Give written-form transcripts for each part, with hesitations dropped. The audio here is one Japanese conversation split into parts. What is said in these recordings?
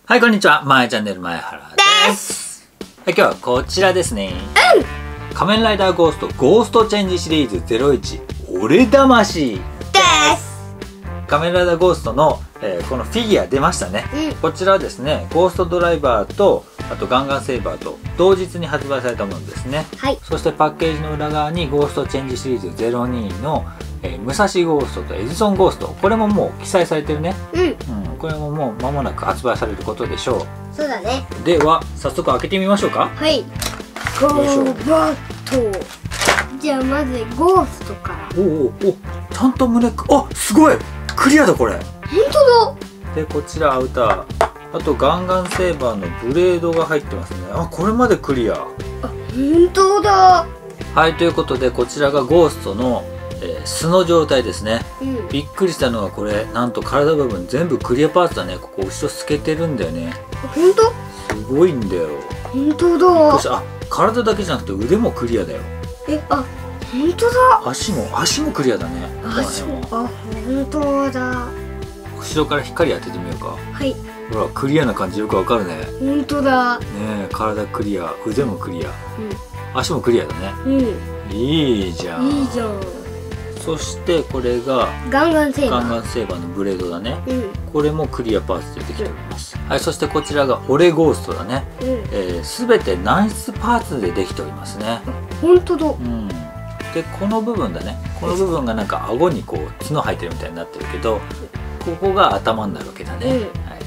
はい、こんにちは。まえチャンネル前原です。はい、今日はこちらですね。仮面ライダーゴーストゴーストチェンジシリーズ01俺魂です。仮面ライダーゴーストの、このフィギュア出ましたね。こちらはですね、ゴーストドライバーとあとガンガンセイバーと同日に発売されたものですね。はい、そしてパッケージの裏側にゴーストチェンジシリーズ02の武蔵ゴーストとエジソンゴースト、これももう記載されてるね。これももう間もなく発売されることでしょう。 そうだね。 では早速開けてみましょうか。 はい。ゴーバット。じゃあまずゴーストから。 おちゃんと胸あ、すごいクリアだこれ。 本当だ。 でこちらアウター、あとガンガンセーバーのブレードが入ってますね。あ、これまでクリア。あ、 本当だ。 はい、ということでこちらがゴーストの素の状態ですね。びっくりしたのがこれ、なんと体部分全部クリアパーツだね。ここ後ろ透けてるんだよね。 本当？ すごいんだよ。 本当だ。 あ、体だけじゃなくて腕もクリアだよ。 あ、本当だ。 足もクリアだね。 足も、本当だ。 後ろから光当ててみようか。 はい。 ほらクリアな感じよくわかるね。 本当だ。 ねえ、体クリア、腕もクリア、足もクリアだね。いいじゃん。 いいじゃん。 そしてこれがガンガンセーバーのブレードだね。これもクリアパーツでできております。はい、そしてこちらが俺ゴーストだね。すべて軟質パーツでできておりますね。 本当だ。 でこの部分だね。この部分がなんか顎にこう角生えてるみたいになってるけど、ここが頭になるわけだね。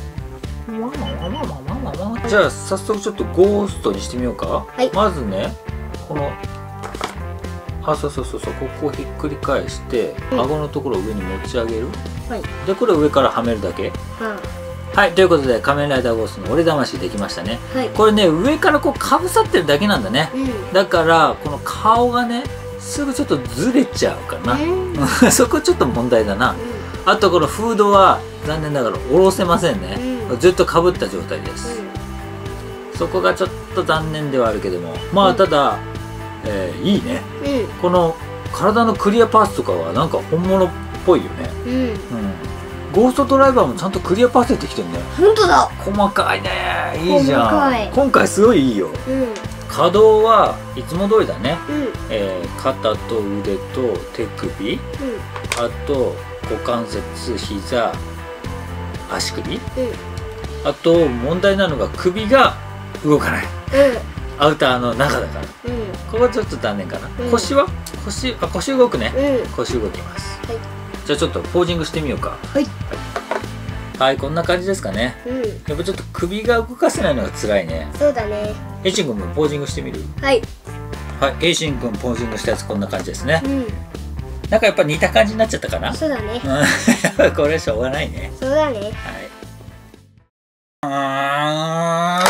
はい。じゃあ早速ちょっとゴーストにしてみようか。まずね、このそうここをひっくり返して、顎のところを上に持ち上げる。でこれを上からはめるだけ。はい、ということで仮面ライダーゴーストの俺魂できましたね。これね、上からこうかぶさってるだけなんだね。だからこの顔がね、すぐちょっとずれちゃうかな。そこちょっと問題だな。あとこのフードは残念ながら下ろせませんね。ずっとかぶった状態です。そこがちょっと残念ではあるけども、まあただいいね。この体のクリアパーツとかはなんか本物っぽいよね。ゴーストドライバーもちゃんとクリアパーツでできてるね。 本当だ。 細かいね。いいじゃん。今回すごいいいよ。可動はいつも通りだね。肩と腕と手首、あと股関節、膝、足首、あと問題なのが首が動かない。アウターの中だから、ここはちょっと残念かな。腰動くね。腰動きます。じゃあちょっとポージングしてみようか。はい、こんな感じですかね。やっぱちょっと首が動かせないのが辛いね。 そうだね。 エイシン君もポージングしてみる？はい、エイシン君ポージングしたやつこんな感じですね。なんかやっぱ似た感じになっちゃったかな。そうだね。これしょうがないね。 そうだね。 はい。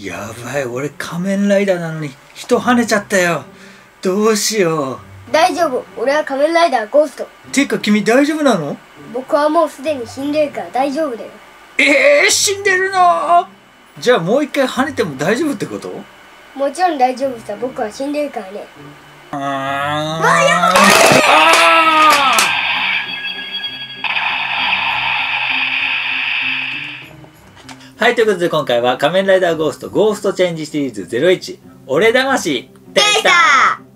やばい、俺仮面ライダーなのに人跳ねちゃったよ。どうしよう。 大丈夫、俺は仮面ライダーゴースト。 てか君大丈夫なの？ 僕はもうすでに死んでるから大丈夫だよ。 死んでるの？じゃあもう一回跳ねても大丈夫ってこと？ もちろん大丈夫さ、僕は死んでるからね。 はい、ということで今回は仮面ライダーゴーストゴーストチェンジシリーズ01俺魂でした。